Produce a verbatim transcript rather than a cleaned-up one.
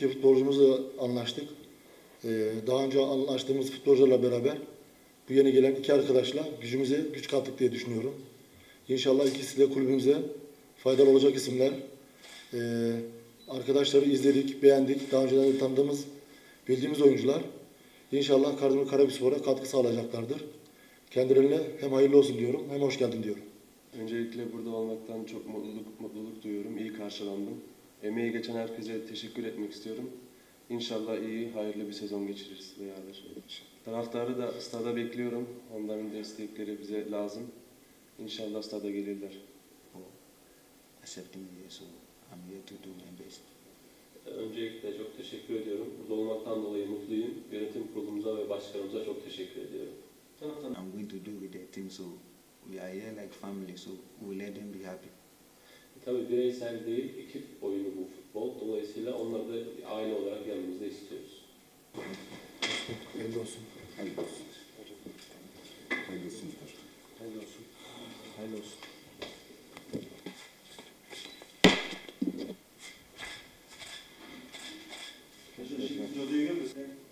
iki futbolcumuzla anlaştık. Ee, daha önce anlaştığımız futbolcularla beraber bu yeni gelen iki arkadaşla gücümüze güç kattık diye düşünüyorum. İnşallah ikisi de kulübümüze faydalı olacak isimler. Ee, arkadaşları izledik, beğendik. Daha önceden de tanıdığımız, bildiğimiz oyuncular. İnşallah Kardemir Karabükspor'a katkı sağlayacaklardır. Kendilerine hem hayırlı olsun diyorum, hem hoş geldin diyorum. Öncelikle burada olmaktan çok mutluluk, mutluluk duyuyorum. İyi karşılandım. Emeği geçen herkese teşekkür etmek istiyorum. İnşallah iyi, hayırlı bir sezon geçiririz beraber. Taraftarı da stada bekliyorum. Onların destekleri bize lazım. İnşallah stada gelirler. Accepting me, so I'm here to do my best. Öncelikle çok teşekkür ediyorum. Burada olmaktan dolayı mutluyum. Yönetim kurulumuza ve başkanımıza çok teşekkür ediyorum. I'm going to do with the team, so we are here like family, so we let them be happy. Tabii bireysel değil, ekip oyunu bu futbol. Dolayısıyla onları da aile olarak yanımızda istiyoruz. Hayırlı olsun. Hayırlı olsun. Hayırlı olsun. Hayırlı olsun. Hayırlı olsun. Jodo'yu görmüyorsun.